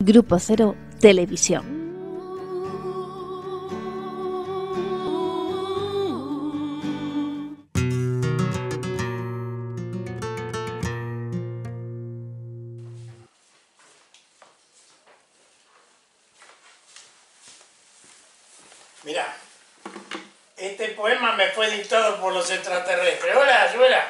Grupo Cero Televisión. Mirá, este poema me fue dictado por los extraterrestres. Hola, Ayuela.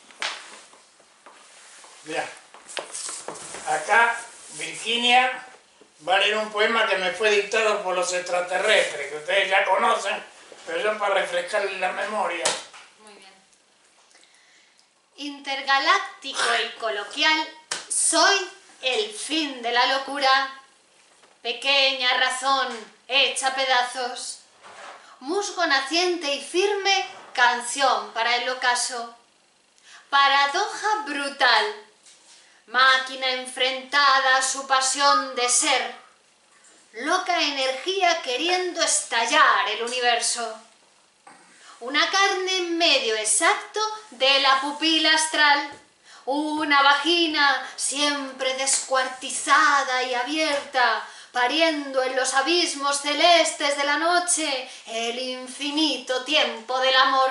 Mirá, acá Virginia va a leer un poema que me fue dictado por los extraterrestres, que ustedes ya conocen, pero yo para refrescarles la memoria. Muy bien. Intergaláctico y coloquial, soy el fin de la locura. Pequeña razón hecha pedazos, musgo naciente y firme, canción para el ocaso. Paradoja brutal, máquina enfrentada a su pasión de ser, loca energía queriendo estallar el universo. Una carne en medio exacto de la pupila astral, una vagina siempre descuartizada y abierta, pariendo en los abismos celestes de la noche el infinito tiempo del amor.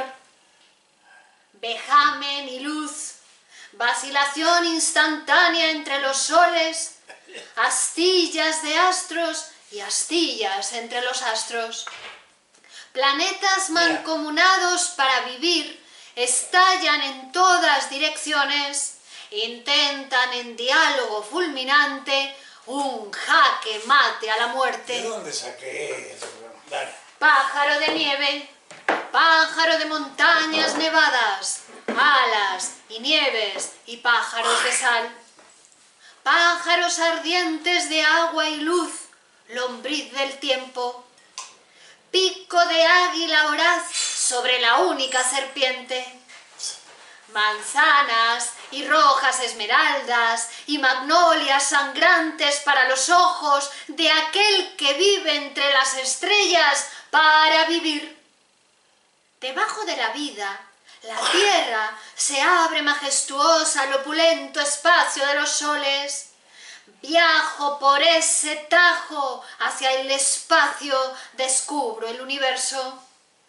Vejamen y luz, vacilación instantánea entre los soles, astillas de astros y astillas entre los astros. Planetas mancomunados para vivir estallan en todas direcciones, intentan en diálogo fulminante un jaque mate a la muerte. ¿De dónde saqué eso? Dale. Pájaro de nieve, pájaro de montañas nevadas, alas y nieves y pájaros de sal. Pájaros ardientes de agua y luz, lombriz del tiempo. Pico de águila voraz sobre la única serpiente. Manzanas y rojas esmeraldas y magnolias sangrantes para los ojos de aquel que vive entre las estrellas para vivir. Debajo de la vida, la tierra se abre majestuosa al opulento espacio de los soles. Viajo por ese tajo hacia el espacio, descubro el universo.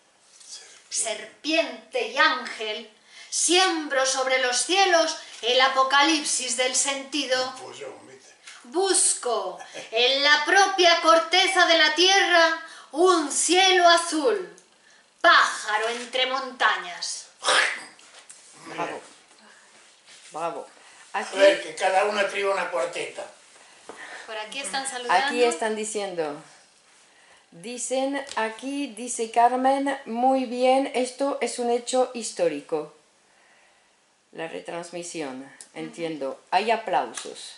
Serpiente y ángel, siembro sobre los cielos el apocalipsis del sentido. Busco en la propia corteza de la tierra un cielo azul, pájaro entre montañas. Bravo. Bravo. A ver, que cada uno escriba una cuarteta. Por aquí están saludando. Aquí están diciendo. Dicen, aquí dice Carmen, muy bien, esto es un hecho histórico. La retransmisión, entiendo. Hay aplausos.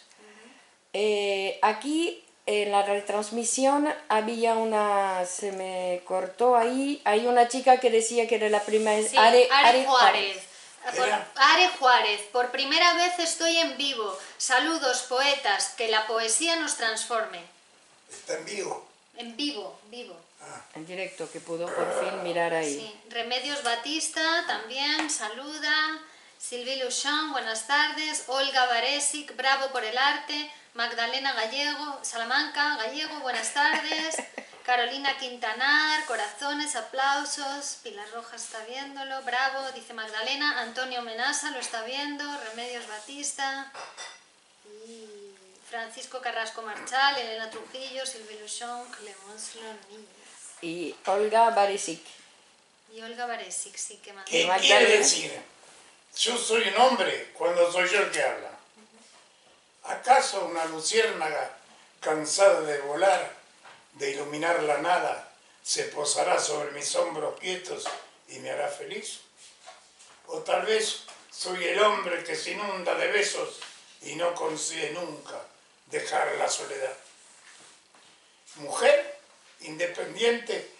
Aquí en la retransmisión había una, se me cortó ahí, hay una chica que decía que era la primera. Sí, Are Juárez. Are Juárez, por primera vez estoy en vivo. Saludos, poetas, que la poesía nos transforme. ¿Está en vivo? En vivo, vivo. En directo, que pudo por fin mirar ahí. Sí. Remedios Batista también saluda. Sylvie Luchon, buenas tardes. Olga Baresic, bravo por el arte. Magdalena Gallego, Salamanca, Gallego, buenas tardes. Carolina Quintanar, corazones, aplausos. Pilar Rojas está viéndolo, bravo, dice Magdalena. Antonio Menasa lo está viendo. Remedios Batista. Y Francisco Carrasco Marchal, Elena Trujillo, Sylvie Luchon, Clemence Loni. Y Olga Baresic. Y Olga Baresic, sí, que mandó. ¿Qué quiere decir? Yo soy un hombre cuando soy yo el que habla. ¿Acaso una luciérnaga cansada de volar, de iluminar la nada, se posará sobre mis hombros quietos y me hará feliz? O tal vez soy el hombre que se inunda de besos y no consigue nunca dejar la soledad. Mujer independiente,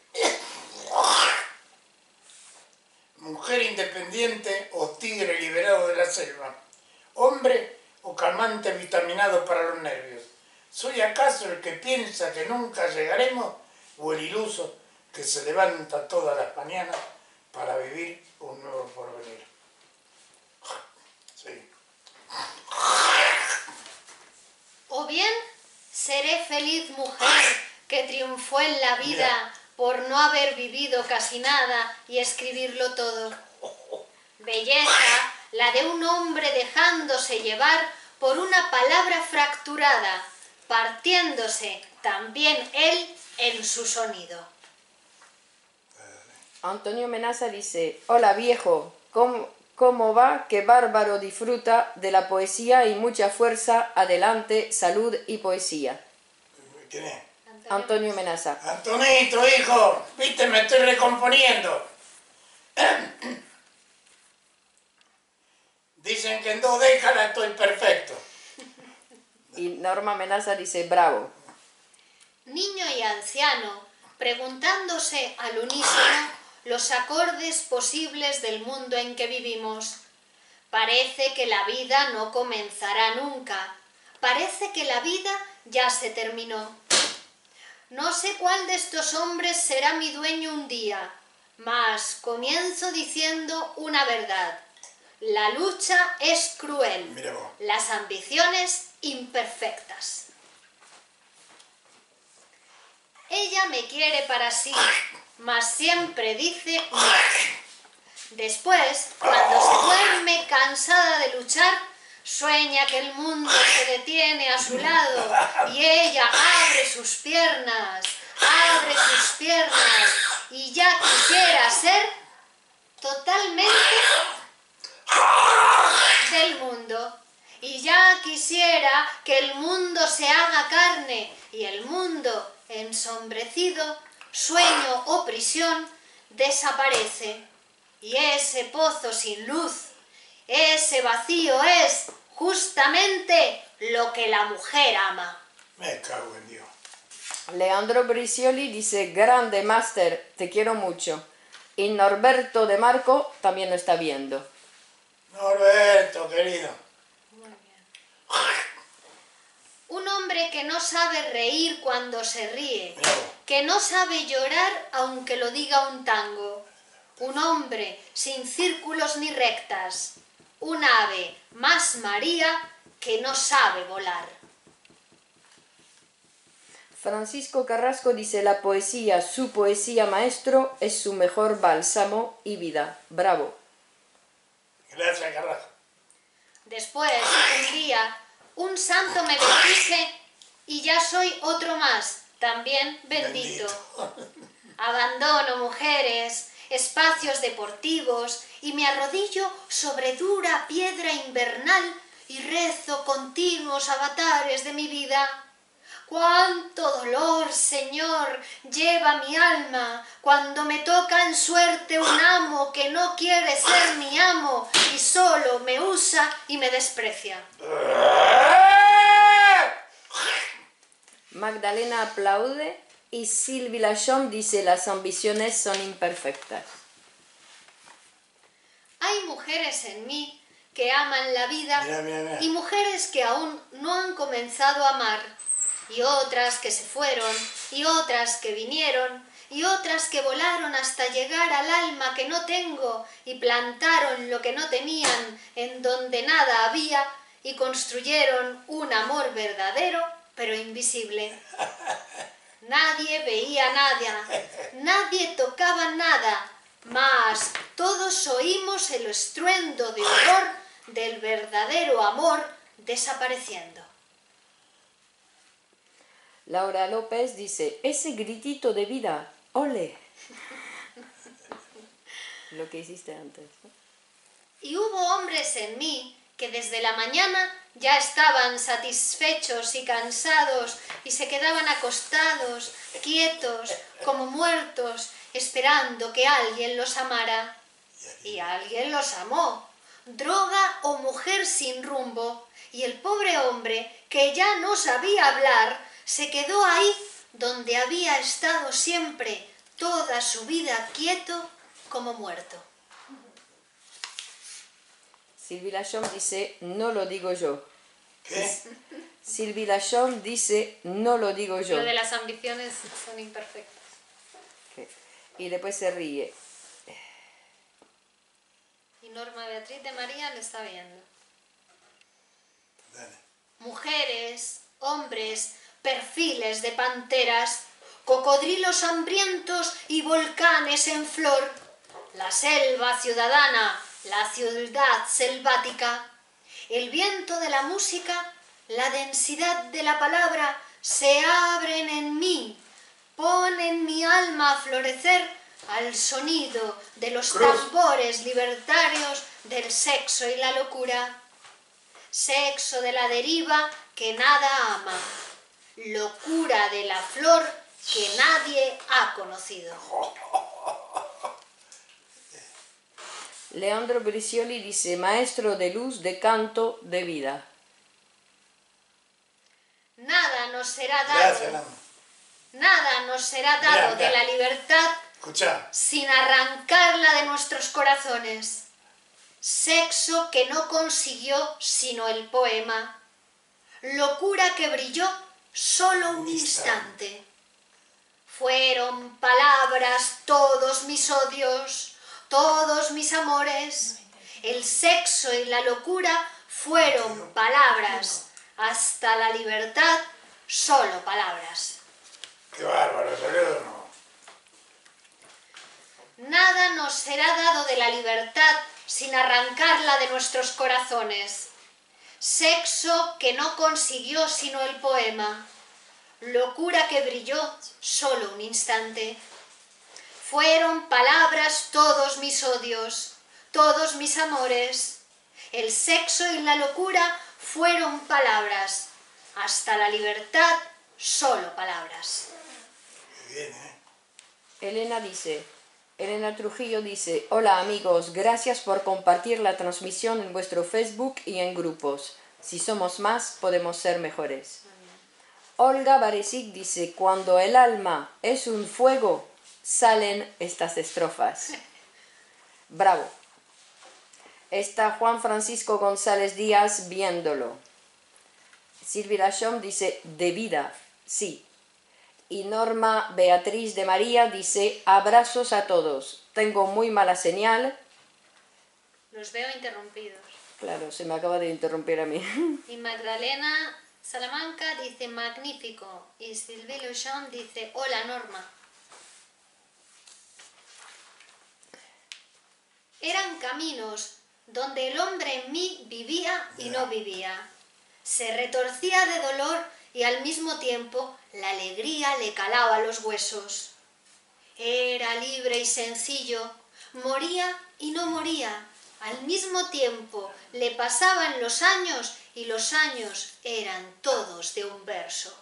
mujer independiente o tigre liberado de la selva, hombre o calmante vitaminado para los nervios. ¿Soy acaso el que piensa que nunca llegaremos o el iluso que se levanta todas las mañanas para vivir un nuevo porvenir? Sí. O bien Seré feliz mujer que triunfó en la vida por no haber vivido casi nada y escribirlo todo. Belleza, la de un hombre dejándose llevar por una palabra fracturada, partiéndose también él en su sonido. Antonio Menaza dice, hola viejo, ¿cómo va? Que bárbaro disfruta de la poesía y mucha fuerza, adelante, salud y poesía. ¿Quién es? Antonio Menaza. Antonito, hijo, viste, me estoy recomponiendo. Dicen que en 2 décadas estoy perfecto. Y Norma Menaza dice, bravo. Niño y anciano, preguntándose al unísono los acordes posibles del mundo en que vivimos. Parece que la vida no comenzará nunca. Parece que la vida ya se terminó. No sé cuál de estos hombres será mi dueño un día, mas comienzo diciendo una verdad. La lucha es cruel, Mira vos. las ambiciones imperfectas. Ella me quiere para sí, mas siempre dice no. Después, cuando se duerme cansada de luchar, sueña que el mundo se detiene a su lado y ella abre sus piernas y ya quisiera ser totalmente del mundo. Y ya quisiera que el mundo se haga carne y el mundo, ensombrecido, sueño o prisión, desaparece. Y ese pozo sin luz, ese vacío es justamente lo que la mujer ama. Me cago en Dios. Leandro Bricioli dice, grande máster, te quiero mucho. Y Norberto de Marco también lo está viendo. Norberto, querido. Muy bien. Un hombre que no sabe reír cuando se ríe, Mira vos. que no sabe llorar aunque lo diga un tango. Un hombre sin círculos ni rectas. Un ave más María que no sabe volar. Francisco Carrasco dice, la poesía, su poesía maestro, es su mejor bálsamo y vida. Bravo. Gracias, Carrasco. Después, un día, un santo me bendice y ya soy otro más, también bendito. Abandono mujeres, espacios deportivos y me arrodillo sobre dura piedra invernal y rezo continuos avatares de mi vida. ¡Cuánto dolor, Señor, lleva mi alma cuando me toca en suerte un amo que no quiere ser mi amo y solo me usa y me desprecia! Magdalena aplaude y Sylvie Lachon dice, las ambiciones son imperfectas. Hay mujeres en mí que aman la vida Mira. y mujeres que aún no han comenzado a amar. Y otras que se fueron, y otras que vinieron, y otras que volaron hasta llegar al alma que no tengo, y plantaron lo que no tenían en donde nada había, y construyeron un amor verdadero, pero invisible. Nadie veía nada, nadie tocaba nada, mas todos oímos el estruendo de horror del verdadero amor desapareciendo. Laura López dice, ese gritito de vida, ole. Lo que hiciste antes, ¿no? Y hubo hombres en mí que desde la mañana ya estaban satisfechos y cansados y se quedaban acostados, quietos, como muertos, esperando que alguien los amara. Y alguien los amó, droga o mujer sin rumbo, y el pobre hombre, que ya no sabía hablar, se quedó ahí donde había estado siempre, toda su vida quieto como muerto. Sylvie Lachon dice, no lo digo yo. ¿Qué? Sylvie Lachon dice, no lo digo yo. Lo de las ambiciones son imperfectas. Y después se ríe. Y Norma Beatriz de María le está viendo. Dale. Mujeres, hombres, perfiles de panteras, cocodrilos hambrientos y volcanes en flor, la selva ciudadana, la ciudad selvática, el viento de la música, la densidad de la palabra se abren en mí, ponen mi alma a florecer al sonido de los tambores libertarios del sexo y la locura. Sexo de la deriva que nada ama, locura de la flor que nadie ha conocido. Leandro Bricioli dice, maestro de luz, de canto, de vida. Nada nos será Gracias, dado, Lama. nada nos será dado de la libertad Escuchá. sin arrancarla de nuestros corazones. Sexo que no consiguió sino el poema. Locura que brilló solo un instante. Fueron palabras todos mis odios, todos mis amores. El sexo y la locura fueron palabras. Hasta la libertad, solo palabras. Qué bárbaro, ¿salió no? Nada nos será dado de la libertad sin arrancarla de nuestros corazones. Sexo que no consiguió sino el poema. Locura que brilló solo un instante. Fueron palabras todos mis odios, todos mis amores. El sexo y la locura fueron palabras. Hasta la libertad, solo palabras. Qué bien, ¿eh? Elena Trujillo dice, hola amigos, gracias por compartir la transmisión en vuestro Facebook y en grupos. Si somos más, podemos ser mejores. Olga Baresic dice, cuando el alma es un fuego, salen estas estrofas. Bravo. Está Juan Francisco González Díaz viéndolo. Silvia Lachom dice, de vida, sí. Y Norma Beatriz de María dice, abrazos a todos. Tengo muy mala señal. Los veo interrumpidos. Claro, se me acaba de interrumpir a mí. Y Magdalena Salamanca dice, magnífico. Y Sylvie Lechon dice, hola Norma. Eran caminos donde el hombre en mí vivía y no vivía. Se retorcía de dolor y al mismo tiempo la alegría le calaba los huesos. Era libre y sencillo, moría y no moría. Al mismo tiempo le pasaban los años y los años eran todos de un verso.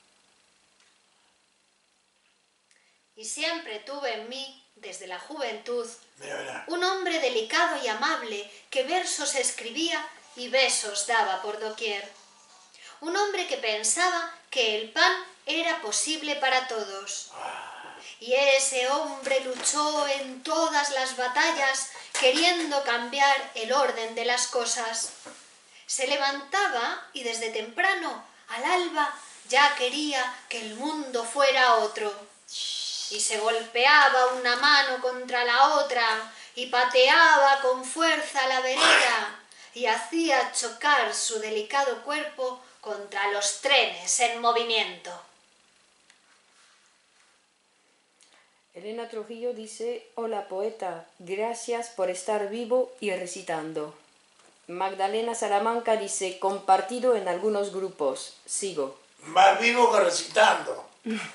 Y siempre tuve en mí, desde la juventud, Mira. un hombre delicado y amable que versos escribía y besos daba por doquier. Un hombre que pensaba que el pan era posible para todos. Y ese hombre luchó en todas las batallas queriendo cambiar el orden de las cosas. Se levantaba y desde temprano, al alba, ya quería que el mundo fuera otro. Y se golpeaba una mano contra la otra y pateaba con fuerza la vereda y hacía chocar su delicado cuerpo contra los trenes en movimiento. Elena Trujillo dice, hola poeta, gracias por estar vivo y recitando. Magdalena Salamanca dice, compartido en algunos grupos, sigo. Más vivo que recitando.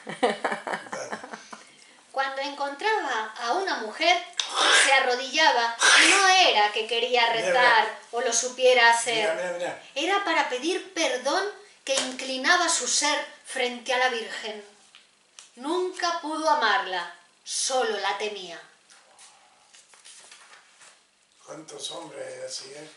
Cuando encontraba a una mujer, se arrodillaba y no era que quería rezar o lo supiera hacer. Mira. Era para pedir perdón que inclinaba su ser frente a la Virgen. Nunca pudo amarla, solo la temía. ¿Cuántos hombres así, eh?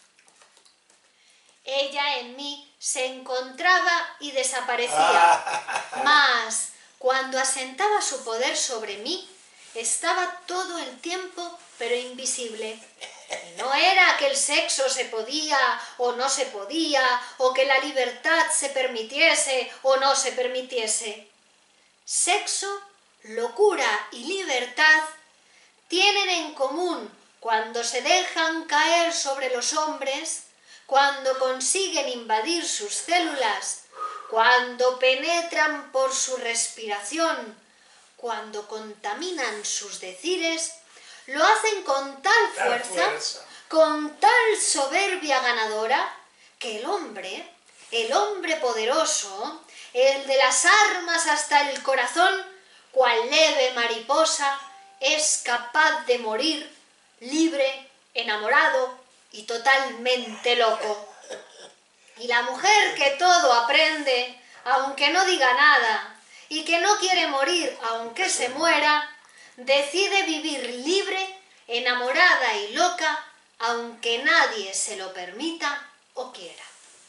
Ella en mí se encontraba y desaparecía, mas cuando asentaba su poder sobre mí, estaba todo el tiempo pero invisible. Y no era que el sexo se podía o no se podía, o que la libertad se permitiese o no se permitiese. Sexo, locura y libertad tienen en común cuando se dejan caer sobre los hombres, cuando consiguen invadir sus células, cuando penetran por su respiración, cuando contaminan sus decires, lo hacen con tal fuerza, con tal soberbia ganadora, que el hombre poderoso, el de las armas hasta el corazón, cual leve mariposa, es capaz de morir libre, enamorado y totalmente loco. Y la mujer que todo aprende, aunque no diga nada, y que no quiere morir aunque se muera, decide vivir libre, enamorada y loca, aunque nadie se lo permita o quiera.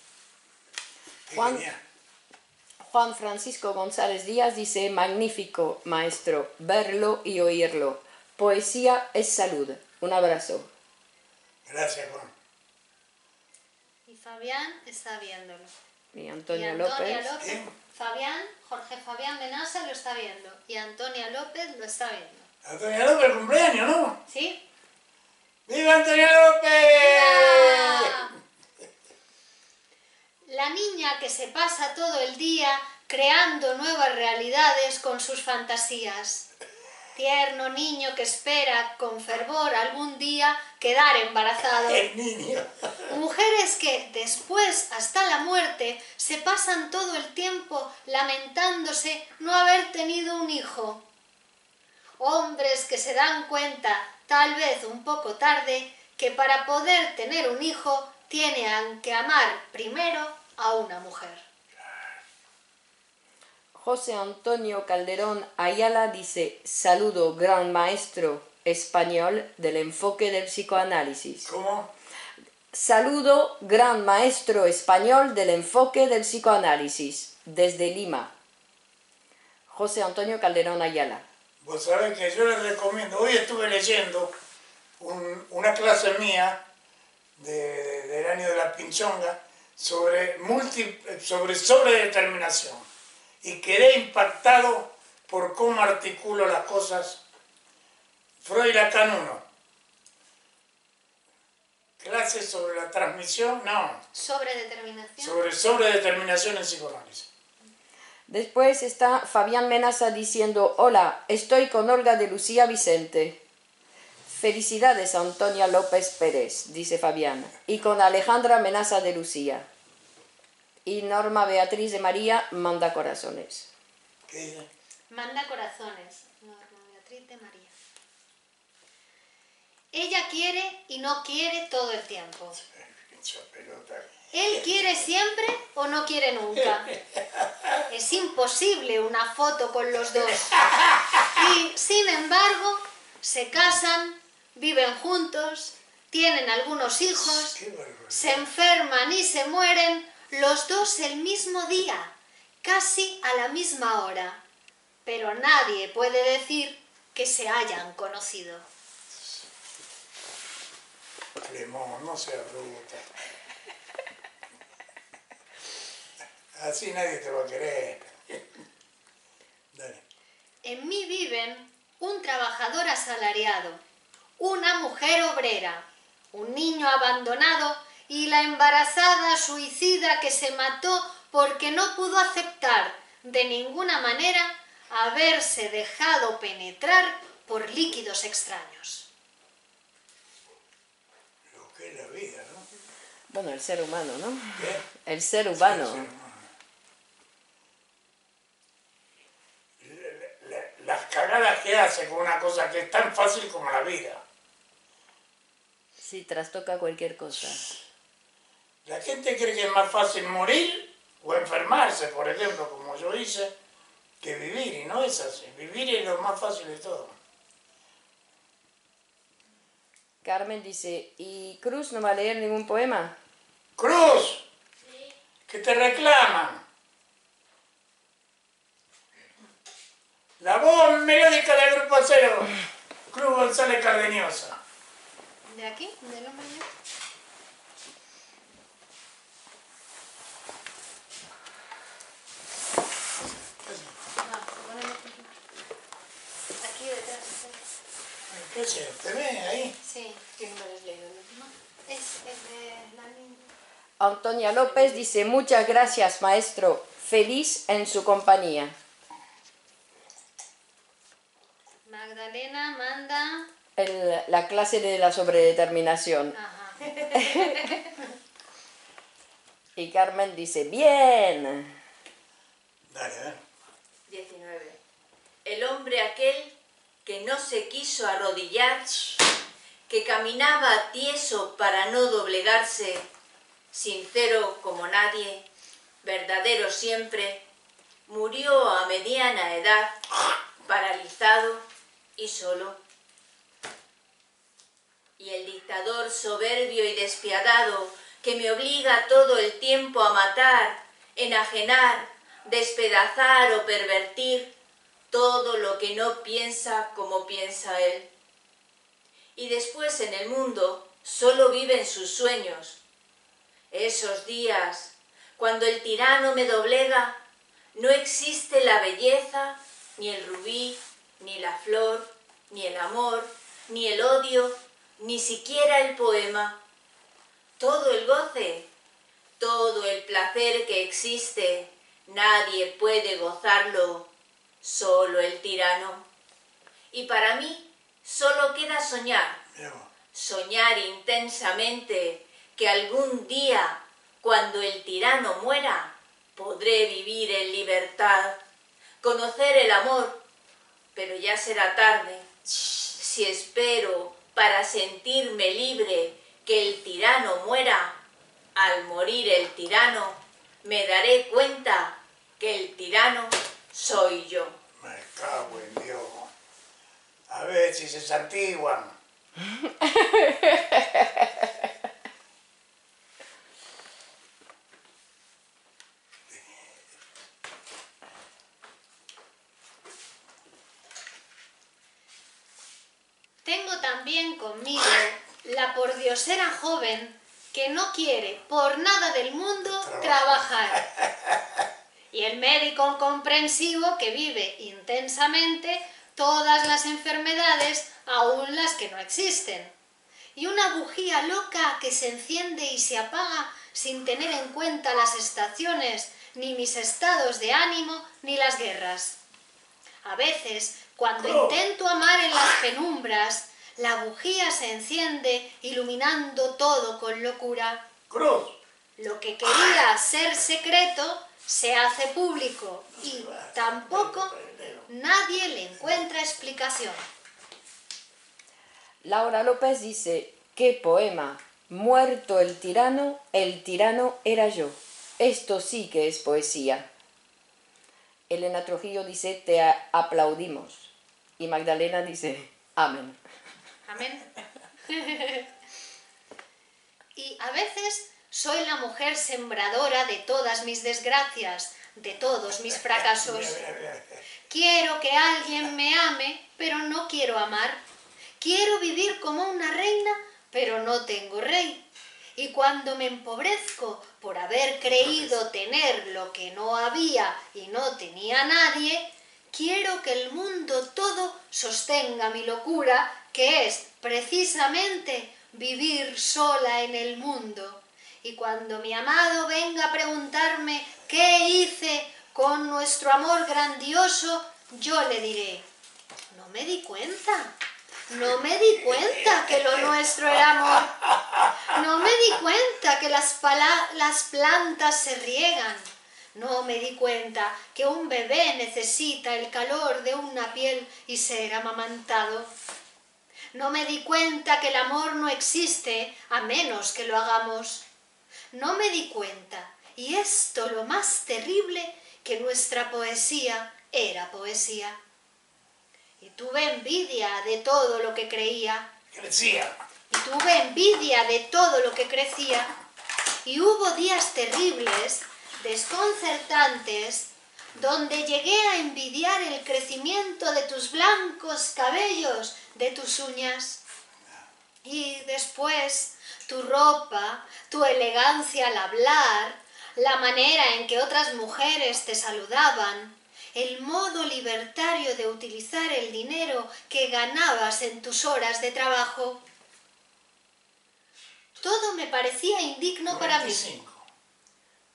Juan Francisco González Díaz dice, magnífico, maestro, verlo y oírlo. Poesía es salud. Un abrazo. Gracias, Juan. Y Fabián está viéndolo. Y Antonia López. ¿Qué? Fabián, Jorge Fabián Benassa lo está viendo. Y Antonia López lo está viendo. Antonia López, el cumpleaños, ¿no? ¿Sí? ¡Viva Antonia López! ¡Viva! La niña que se pasa todo el día creando nuevas realidades con sus fantasías. Tierno niño que espera con fervor algún día quedar embarazado. El niño. Mujeres que después, hasta la muerte, se pasan todo el tiempo lamentándose no haber tenido un hijo. Hombres que se dan cuenta, tal vez un poco tarde, que para poder tener un hijo tienen que amar primero a una mujer. José Antonio Calderón Ayala dice, saludo, gran maestro español del enfoque del psicoanálisis. ¿Cómo? Saludo, gran maestro español del enfoque del psicoanálisis, desde Lima. José Antonio Calderón Ayala. Vos sabés que yo les recomiendo, hoy estuve leyendo una clase mía del año de la Pinchonga sobre sobredeterminación y quedé impactado por cómo articulo las cosas. Freud Lacan 1. Clases sobre la transmisión, no. ¿Sobredeterminación? Sobredeterminación en psicoanálisis. Después está Fabián Menaza diciendo, hola, estoy con Olga de Lucía Vicente. Felicidades a Antonia López Pérez, dice Fabián, y con Alejandra Menaza de Lucía. Y Norma Beatriz de María manda corazones. ¿Qué dice? Manda corazones. Norma Beatriz de María. Ella quiere y no quiere todo el tiempo. Él quiere siempre o no quiere nunca. Es imposible una foto con los dos. Y, sin embargo, se casan, viven juntos, tienen algunos hijos, se enferman y se mueren, los dos el mismo día, casi a la misma hora. Pero nadie puede decir que se hayan conocido. Clemón, no sea bruta. Así nadie te va a querer. Dale. En mí viven un trabajador asalariado, una mujer obrera, un niño abandonado y la embarazada suicida que se mató porque no pudo aceptar de ninguna manera haberse dejado penetrar por líquidos extraños. Lo que es la vida, ¿no? Bueno, el ser humano, ¿no? ¿Qué? El ser humano. Sí, sí. Las cagadas que hace con una cosa que es tan fácil como la vida. Sí, trastoca cualquier cosa. La gente cree que es más fácil morir o enfermarse, por ejemplo, como yo hice, que vivir, y no es así. Vivir es lo más fácil de todo. Carmen dice, ¿y Cruz no va a leer ningún poema? ¡Cruz! Sí. Que te reclaman. La voz melódica del Grupo Cero, Cruz González Cardeñosa. ¿De aquí? ¿Del hombre? Aquí detrás. ¿Qué haces? ¿Te ves ahí? Sí, ¿qué número has leído el último? Es de la niña. Antonia López dice, muchas gracias, maestro. feliz en su compañía. Magdalena manda... La clase de la sobredeterminación. Ajá. Y Carmen dice, bien. Dale, dale. 19. El hombre aquel que no se quiso arrodillar, que caminaba tieso para no doblegarse, sincero como nadie, verdadero siempre, murió a mediana edad, paralizado y solo. Y el dictador soberbio y despiadado que me obliga todo el tiempo a matar, enajenar, despedazar o pervertir todo lo que no piensa como piensa él. Y después en el mundo solo viven sus sueños. Esos días, cuando el tirano me doblega, no existe la belleza, ni el rubí, ni la flor, ni el amor, ni el odio, ni siquiera el poema. Todo el goce, todo el placer que existe, nadie puede gozarlo, solo el tirano. Y para mí solo queda soñar, soñar intensamente que algún día, cuando el tirano muera, podré vivir en libertad, conocer el amor, pero ya será tarde. Si espero para sentirme libre que el tirano muera, al morir el tirano, me daré cuenta que el tirano soy yo. Me cago en Dios. A ver si se santiguan. Tengo también conmigo la pordiosera joven que no quiere por nada del mundo trabajar. Y el médico comprensivo que vive intensamente todas las enfermedades, aun las que no existen. Y una bujía loca que se enciende y se apaga sin tener en cuenta las estaciones, ni mis estados de ánimo, ni las guerras. A veces, cuando intento amar en las penumbras, la bujía se enciende iluminando todo con locura. Cruz. Lo que quería ser secreto se hace público y tampoco nadie le encuentra explicación. Laura López dice, qué poema, muerto el tirano era yo. Esto sí que es poesía. Elena Trujillo dice, te aplaudimos. Y Magdalena dice, amén. Amén. Y a veces soy la mujer sembradora de todas mis desgracias, de todos mis fracasos. Quiero que alguien me ame, pero no quiero amar. Quiero vivir como una reina, pero no tengo rey. Y cuando me empobrezco por haber creído tener lo que no había y no tenía nadie, quiero que el mundo todo sostenga mi locura, que es precisamente vivir sola en el mundo. Y cuando mi amado venga a preguntarme qué hice con nuestro amor grandioso, yo le diré, no me di cuenta. No me di cuenta que lo nuestro era amor. No me di cuenta que las plantas se riegan. No me di cuenta que un bebé necesita el calor de una piel y ser amamantado. No me di cuenta que el amor no existe a menos que lo hagamos. No me di cuenta, y esto lo más terrible, que nuestra poesía era poesía. Y tuve envidia de todo lo que creía. Crecía. Y tuve envidia de todo lo que crecía. Y hubo días terribles, desconcertantes, donde llegué a envidiar el crecimiento de tus blancos cabellos, de tus uñas. Y después, tu ropa, tu elegancia al hablar, la manera en que otras mujeres te saludaban, el modo libertario de utilizar el dinero que ganabas en tus horas de trabajo. Todo me parecía indigno para mí.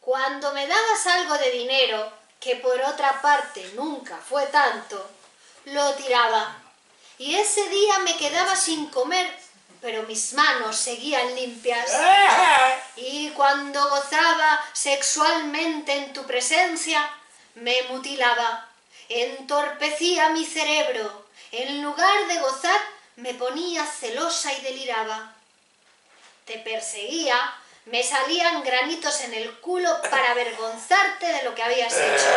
Cuando me dabas algo de dinero, que por otra parte nunca fue tanto, lo tiraba. Y ese día me quedaba sin comer, pero mis manos seguían limpias. Y cuando gozaba sexualmente en tu presencia, me mutilaba, entorpecía mi cerebro. En lugar de gozar, me ponía celosa y deliraba. Te perseguía, me salían granitos en el culo para avergonzarte de lo que habías hecho.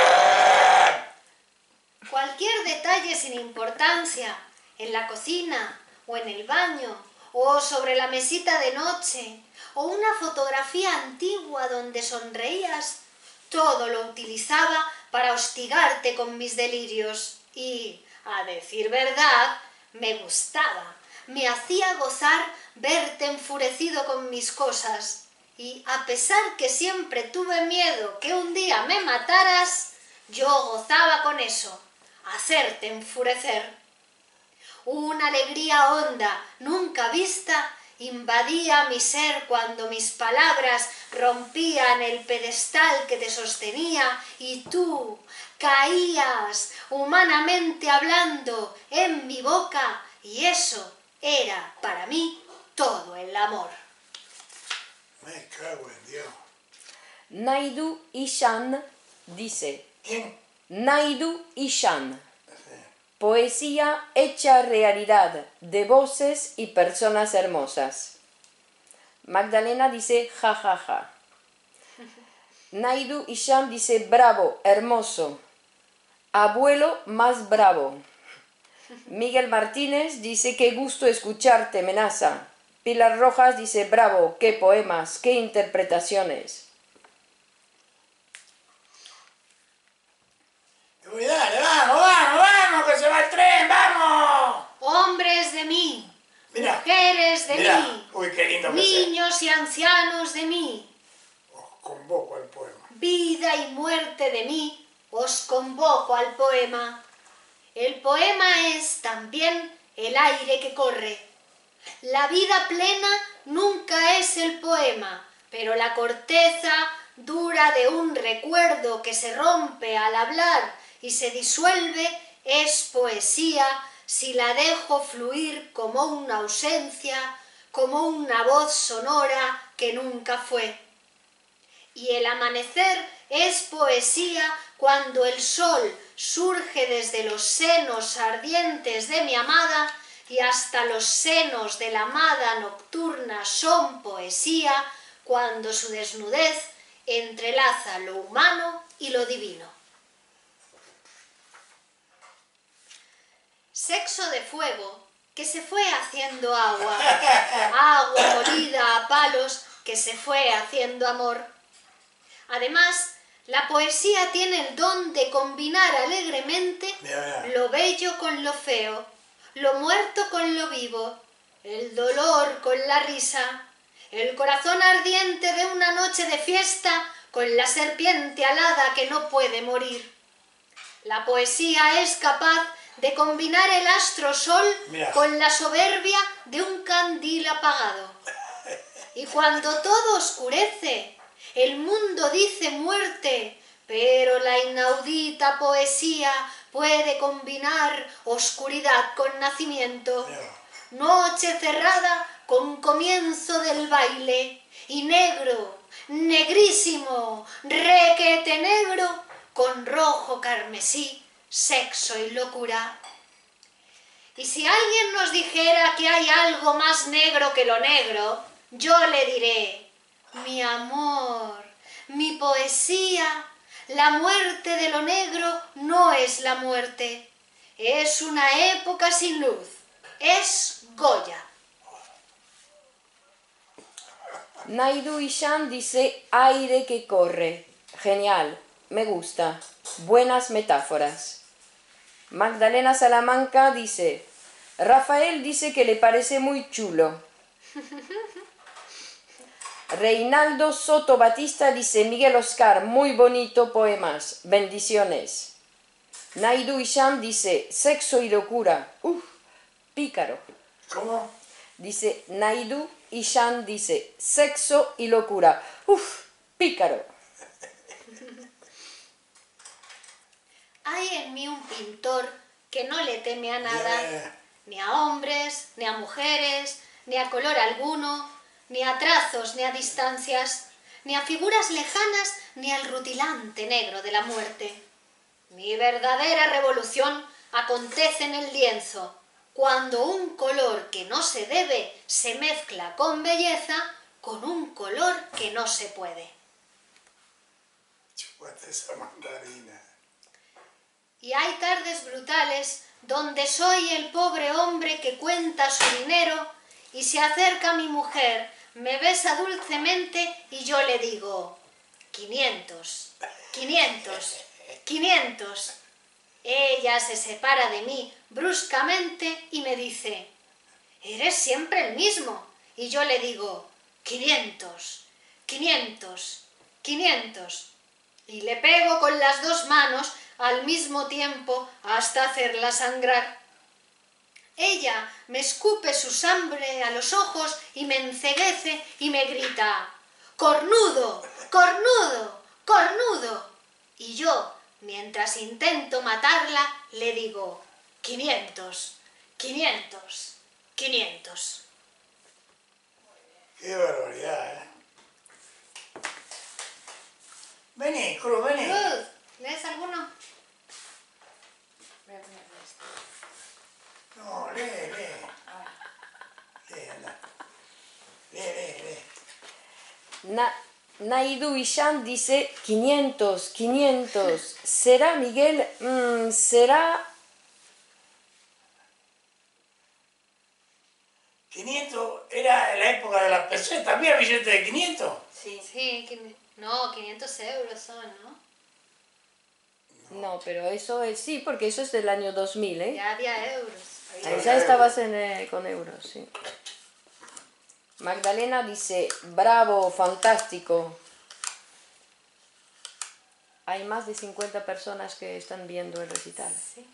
Cualquier detalle sin importancia, en la cocina o en el baño, o sobre la mesita de noche, o una fotografía antigua donde sonreías, todo lo utilizaba para hostigarte con mis delirios y, a decir verdad, me gustaba, me hacía gozar verte enfurecido con mis cosas y, a pesar que siempre tuve miedo que un día me mataras, yo gozaba con eso, hacerte enfurecer. Una alegría honda, nunca vista, invadía mi ser cuando mis palabras rompían el pedestal que te sostenía y tú caías, humanamente hablando, en mi boca, y eso era para mí todo el amor. Me cago en Dios. Naidu Ishan dice, ¿Quién? Naidu Ishan, poesía hecha realidad de voces y personas hermosas. Magdalena dice, ja, ja, ja. Naidu Ishan dice, bravo, hermoso. Abuelo más bravo. Miguel Martínez dice, qué gusto escucharte, Menaza. Pilar Rojas dice, bravo, qué poemas, qué interpretaciones. Cuidado, vamos, vamos, vamos, que se va el tren, vamos. Hombres de mí, Mira, mujeres de mira. mí, Uy, qué lindo que sea. niños y ancianos de mí, Os convoco al poema. vida y muerte de mí, os convoco al poema. El poema es también el aire que corre. La vida plena nunca es el poema, pero la corteza dura de un recuerdo que se rompe al hablar y se disuelve es poesía si la dejo fluir como una ausencia, como una voz sonora que nunca fue. Y el amanecer es poesía cuando el sol surge desde los senos ardientes de mi amada y hasta los senos de la amada nocturna son poesía cuando su desnudez entrelaza lo humano y lo divino. Sexo de fuego que se fue haciendo agua, agua molida a palos que se fue haciendo amor. Además, la poesía tiene el don de combinar alegremente lo bello con lo feo, lo muerto con lo vivo, el dolor con la risa, el corazón ardiente de una noche de fiesta con la serpiente alada que no puede morir. La poesía es capaz de combinar el astro sol con la soberbia de un candil apagado. Y cuando todo oscurece, el mundo dice muerte, pero la inaudita poesía puede combinar oscuridad con nacimiento, noche cerrada con comienzo del baile, y negro, negrísimo, requete negro, con rojo carmesí, sexo y locura. Y si alguien nos dijera que hay algo más negro que lo negro, yo le diré, mi amor, mi poesía, la muerte de lo negro no es la muerte, es una época sin luz, es Goya. Naidu Ishan dice, aire que corre. Genial, me gusta. Buenas metáforas. Magdalena Salamanca dice, Rafael dice que le parece muy chulo. Reinaldo Soto Batista dice, Miguel Oscar, muy bonito poemas, bendiciones. Naidu Ishan dice, sexo y locura, pícaro. ¿Cómo? Dice, Naidu Ishan dice, sexo y locura, pícaro. Hay en mí un pintor que no le teme a nada, Yeah. ni a hombres, ni a mujeres, ni a color alguno, ni a trazos, ni a distancias, ni a figuras lejanas, ni al rutilante negro de la muerte. Mi verdadera revolución acontece en el lienzo, cuando un color que no se debe se mezcla con belleza con un color que no se puede. Chupate esa mandarina. Y hay tardes brutales donde soy el pobre hombre que cuenta su dinero y se acerca mi mujer, me besa dulcemente y yo le digo 500, 500, 500. Ella se separa de mí bruscamente y me dice, eres siempre el mismo. Y yo le digo 500, 500, 500. Y le pego con las dos manos al mismo tiempo hasta hacerla sangrar. Ella me escupe su sangre a los ojos y me enceguece y me grita, ¡cornudo, cornudo, cornudo! Y yo, mientras intento matarla, le digo, 500, 500, 500. Qué barbaridad, ¿eh? Vení, Cruz, vení. Ruth, ¿lees alguno? No, lee. Lee, anda. Lee. Naidu Ishan dice 500, 500. ¿Será Miguel? ¿Será? 500 era la época de las pesetas. ¿Había billetes de 500? Sí. Sí, no, 500 euros son, ¿no? No, pero eso es, sí, porque eso es del año 2000, ¿eh? Ya había euros. Ahí ya estabas con euros, sí. Magdalena dice, bravo, fantástico. Hay más de 50 personas que están viendo el recital. Sí.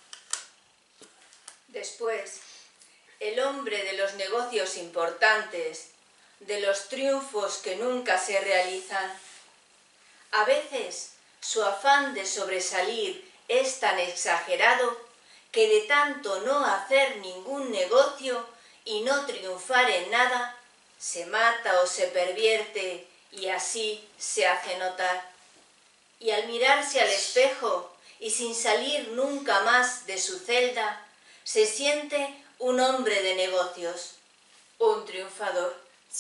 Después, el hombre de los negocios importantes, de los triunfos que nunca se realizan. A veces su afán de sobresalir es tan exagerado que de tanto no hacer ningún negocio y no triunfar en nada, se mata o se pervierte y así se hace notar. Y al mirarse al espejo y sin salir nunca más de su celda, se siente un hombre de negocios, un triunfador.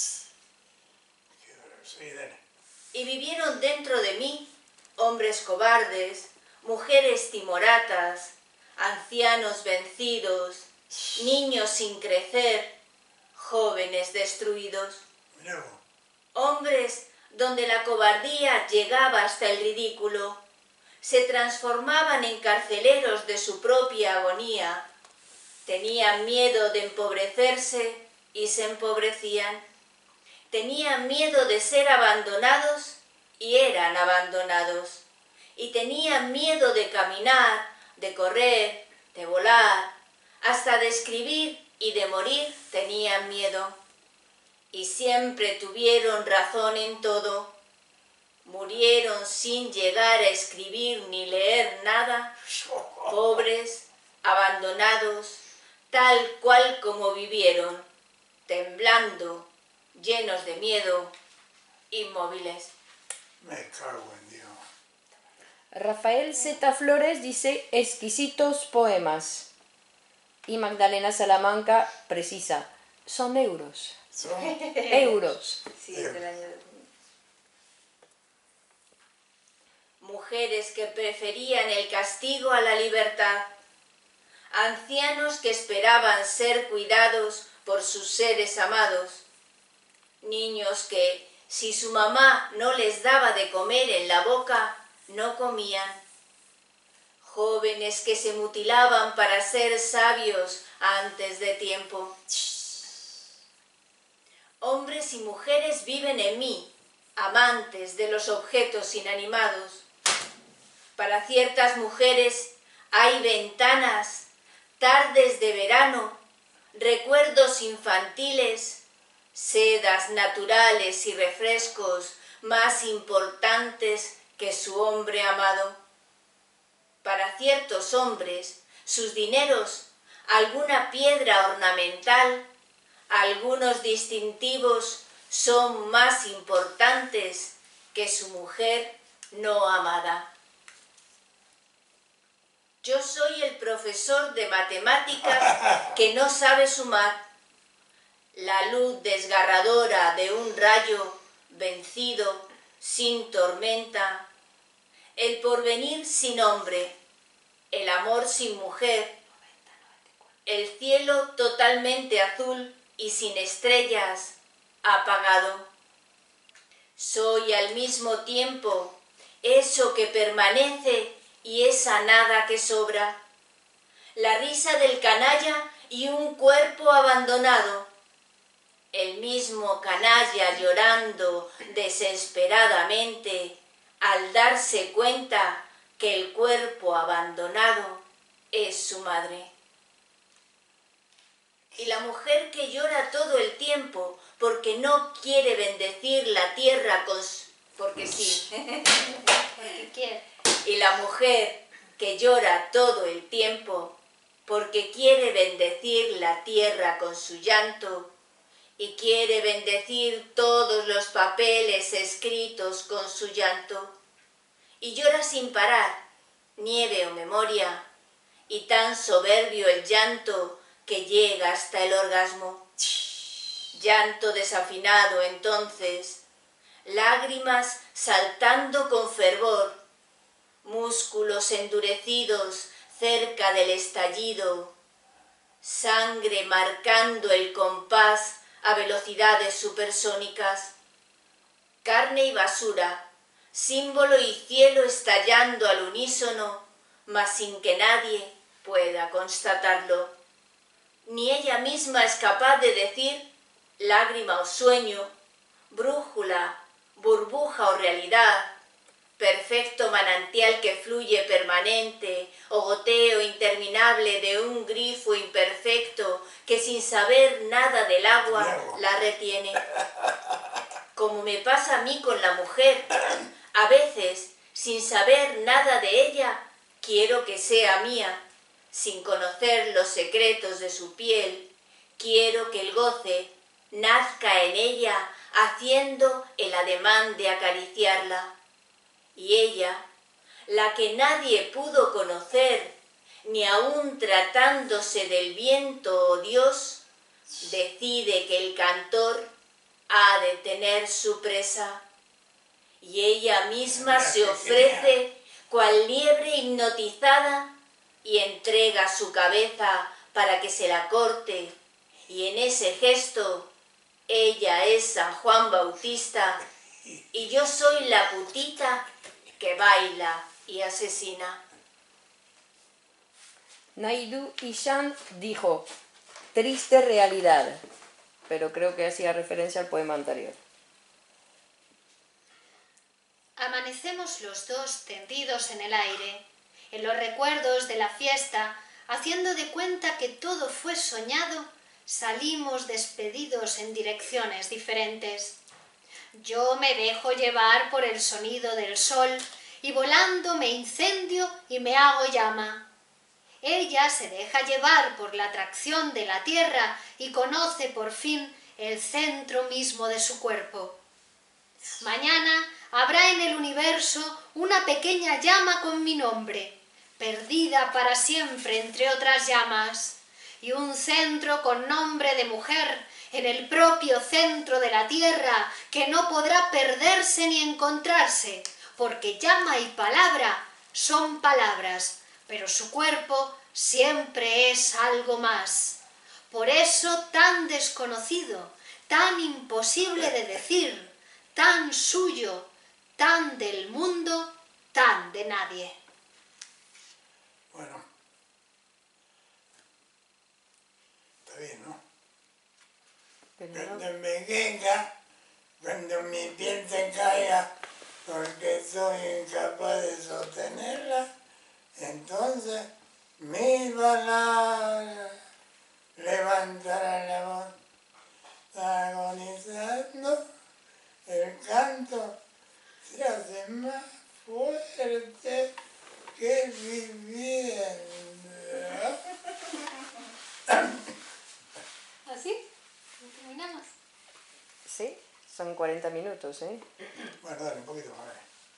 Sí, dale. Y vivieron dentro de mí hombres cobardes, mujeres timoratas, ancianos vencidos, niños sin crecer, jóvenes destruidos. Mirá vos. Hombres donde la cobardía llegaba hasta el ridículo, se transformaban en carceleros de su propia agonía, tenían miedo de empobrecerse y se empobrecían, tenían miedo de ser abandonados y eran abandonados, y tenían miedo de caminar, de correr, de volar, hasta de escribir y de morir tenían miedo. Y siempre tuvieron razón en todo. Murieron sin llegar a escribir ni leer nada, pobres, abandonados, tal cual como vivieron, temblando, llenos de miedo, inmóviles. Me cago en Dios. Rafael Z. Flores dice exquisitos poemas. Y Magdalena Salamanca precisa, son euros. Son Euros. Sí, es del año 2000. Mujeres que preferían el castigo a la libertad, ancianos que esperaban ser cuidados por sus seres amados, niños que, si su mamá no les daba de comer en la boca, no comían, jóvenes que se mutilaban para ser sabios antes de tiempo. Hombres y mujeres viven en mí, amantes de los objetos inanimados. Para ciertas mujeres hay ventanas, tardes de verano, recuerdos infantiles, sedas naturales y refrescos más importantes que su hombre amado. Para ciertos hombres, sus dineros, alguna piedra ornamental, algunos distintivos son más importantes que su mujer no amada. Yo soy el profesor de matemáticas que no sabe sumar. La luz desgarradora de un rayo vencido, sin tormenta. El porvenir sin hombre. El amor sin mujer. El cielo totalmente azul y sin estrellas, apagado. Soy al mismo tiempo eso que permanece y esa nada que sobra, la risa del canalla y un cuerpo abandonado, el mismo canalla llorando desesperadamente al darse cuenta que el cuerpo abandonado es su madre. Y la mujer que llora todo el tiempo porque no quiere bendecir la tierra porque sí. Porque quiere. Y la mujer que llora todo el tiempo porque quiere bendecir la tierra con su llanto y quiere bendecir todos los papeles escritos con su llanto. Y llora sin parar, nieve o memoria, y tan soberbio el llanto que llega hasta el orgasmo. Llanto desafinado entonces, lágrimas saltando con fervor, músculos endurecidos cerca del estallido, sangre marcando el compás a velocidades supersónicas, carne y basura, símbolo y cielo estallando al unísono, mas sin que nadie pueda constatarlo. Ni ella misma es capaz de decir lágrima o sueño, brújula, burbuja o realidad, perfecto manantial que fluye permanente o goteo interminable de un grifo imperfecto que sin saber nada del agua la retiene. Como me pasa a mí con la mujer, a veces, sin saber nada de ella, quiero que sea mía, sin conocer los secretos de su piel, quiero que el goce nazca en ella haciendo el ademán de acariciarla. Y ella, la que nadie pudo conocer, ni aun tratándose del viento o Dios, decide que el cantor ha de tener su presa. Y ella misma se ofrece cual liebre hipnotizada y entrega su cabeza para que se la corte. Y en ese gesto, ella es San Juan Bautista y yo soy la putita que baila y asesina. Naidu Ishan dijo, triste realidad, pero creo que hacía referencia al poema anterior. Amanecemos los dos tendidos en el aire, en los recuerdos de la fiesta, haciendo de cuenta que todo fue soñado, salimos despedidos en direcciones diferentes. Yo me dejo llevar por el sonido del sol y volando me incendio y me hago llama. Ella se deja llevar por la atracción de la tierra y conoce por fin el centro mismo de su cuerpo. Mañana habrá en el universo una pequeña llama con mi nombre, perdida para siempre entre otras llamas, y un centro con nombre de mujer en el propio centro de la tierra que no podrá perderse ni encontrarse, porque llama y palabra son palabras, pero su cuerpo siempre es algo más. Por eso tan desconocido, tan imposible de decir, tan suyo, tan del mundo, tan de nadie. Bueno, está bien, ¿no? Cuando me venga, cuando mi piel se caiga, porque soy incapaz de sostenerla, entonces mi palabra levantará la voz, agonizando, el canto se hace más fuerte que vivienda. ¿Así? ¿Terminamos? Sí, son 40 minutos, ¿eh? Bueno, dale, un poquito más.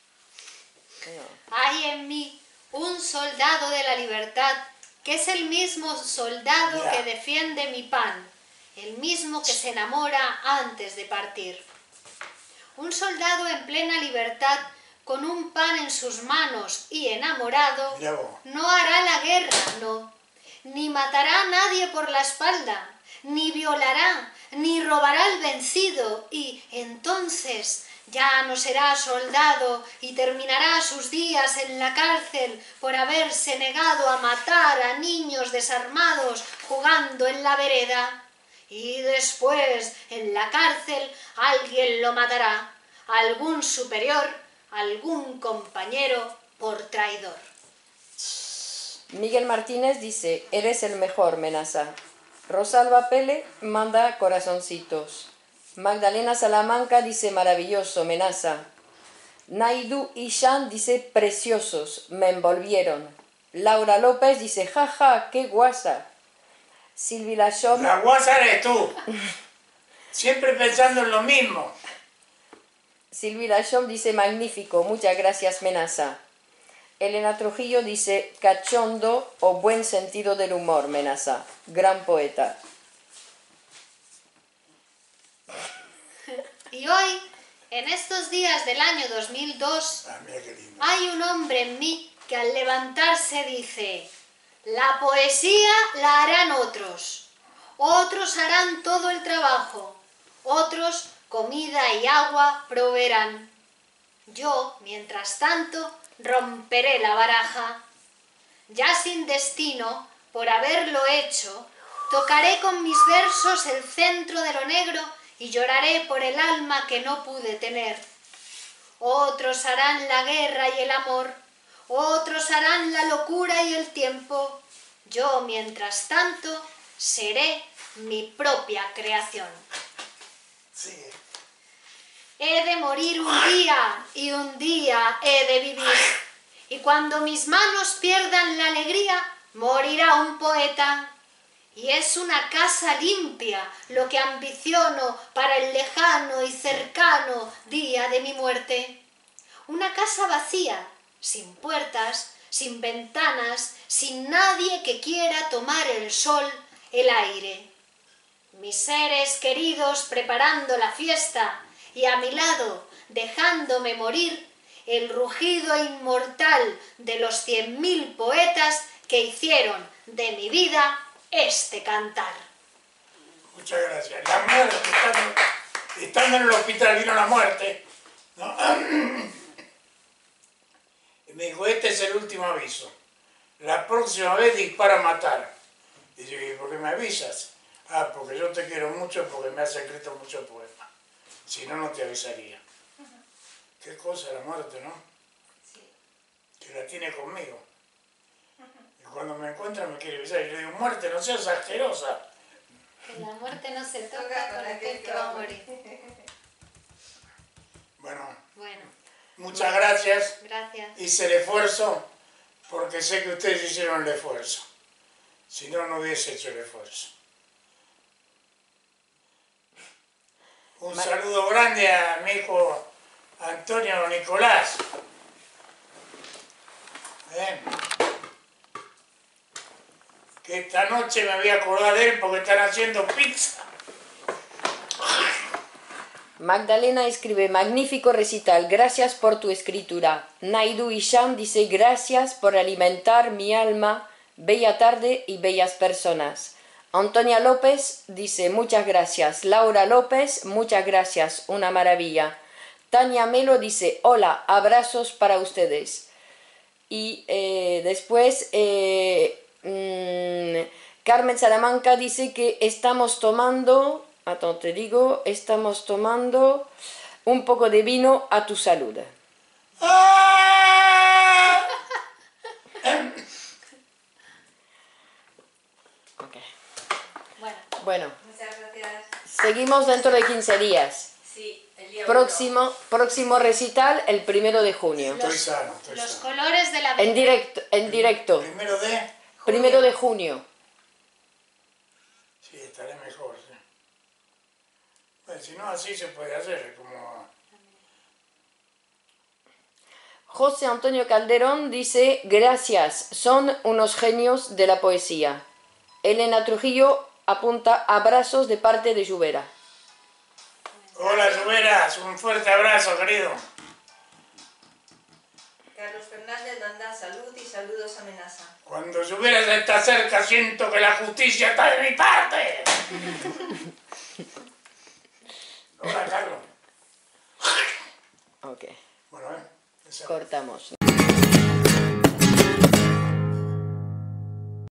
Hay en mí un soldado de la libertad, que es el mismo soldado Ya. que defiende mi pan, el mismo que se enamora antes de partir. Un soldado en plena libertad, con un pan en sus manos y enamorado, Mirá vos. no hará la guerra, no, ni matará a nadie por la espalda, ni violará, ni robará al vencido, y entonces ya no será soldado y terminará sus días en la cárcel por haberse negado a matar a niños desarmados jugando en la vereda. Y después, en la cárcel, alguien lo matará, algún superior, algún compañero por traidor. Miguel Martínez dice, eres el mejor, Menaza. Rosalba Pele manda corazoncitos. Magdalena Salamanca dice, maravilloso, Menaza. Naidu Ishan dice, preciosos, me envolvieron. Laura López dice, jaja, qué guasa. Silvi Lachom, La guasa eres tú. Siempre pensando en lo mismo. Silvi Lachom dice, magnífico, muchas gracias, Menaza. Elena Trujillo dice, cachondo o buen sentido del humor, Menaza. Gran poeta. Y hoy, en estos días del año 2002, Ah, mira qué lindo. hay un hombre en mí que al levantarse dice, la poesía la harán otros, otros harán todo el trabajo, otros comida y agua proveerán. Yo, mientras tanto, romperé la baraja. Ya sin destino, por haberlo hecho, tocaré con mis versos el centro de lo negro y lloraré por el alma que no pude tener. Otros harán la guerra y el amor, otros harán la locura y el tiempo. Yo, mientras tanto, seré mi propia creación. Sigue. He de morir un día y un día he de vivir. Y cuando mis manos pierdan la alegría, morirá un poeta. Y es una casa limpia lo que ambiciono para el lejano y cercano día de mi muerte. Una casa vacía, sin puertas, sin ventanas, sin nadie que quiera tomar el sol, el aire. Mis seres queridos preparando la fiesta y a mi lado, dejándome morir, el rugido inmortal de los 100.000 poetas que hicieron de mi vida este cantar. Muchas gracias. La muerte, estando en el hospital, vino la muerte, ¿no? Y me dijo, este es el último aviso. La próxima vez dispara a matar. Y yo dije, ¿por qué me avisas? Ah, porque yo te quiero mucho, porque me has escrito muchos poemas. Si no, no te avisaría. Qué cosa la muerte, ¿no? Que la tiene conmigo. Y cuando me encuentra me quiere avisar. Y le digo, muerte, no seas asquerosa. Que la muerte no se toca con aquel que va a morir. Bueno, Bueno, muchas gracias. gracias. Hice el esfuerzo porque sé que ustedes hicieron el esfuerzo. Si no, no hubiese hecho el esfuerzo. Un saludo grande a mi hijo Antonio Nicolás. Que esta noche me voy a acordar de él porque están haciendo pizza. Magdalena escribe, magnífico recital, gracias por tu escritura. Naidu Isham dice, gracias por alimentar mi alma, bella tarde y bellas personas. Antonia López dice, muchas gracias. Laura López, muchas gracias, una maravilla. Tania Melo dice, hola, abrazos para ustedes. Y después Carmen Salamanca dice que estamos tomando, te digo, estamos tomando un poco de vino a tu salud. ¡Ah! Okay. Bueno. Bueno, Muchas gracias. seguimos dentro de 15 días. Sí, el Próximo recital el 1 de junio. Estoy sano, Los colores de la En vida. directo. Primero de... 1 de junio. Sí, estaré mejor, sí. Bueno, si no, así se puede hacer, como... José Antonio Calderón dice, gracias, son unos genios de la poesía. Elena Trujillo apunta abrazos de parte de Lluvera. Hola, Lluveras, un fuerte abrazo, querido. Carlos Fernández manda salud y saludos a Menaza. Cuando Lluveras está cerca, siento que la justicia está de mi parte. Hola, Carlos. Ok, Bueno, cortamos.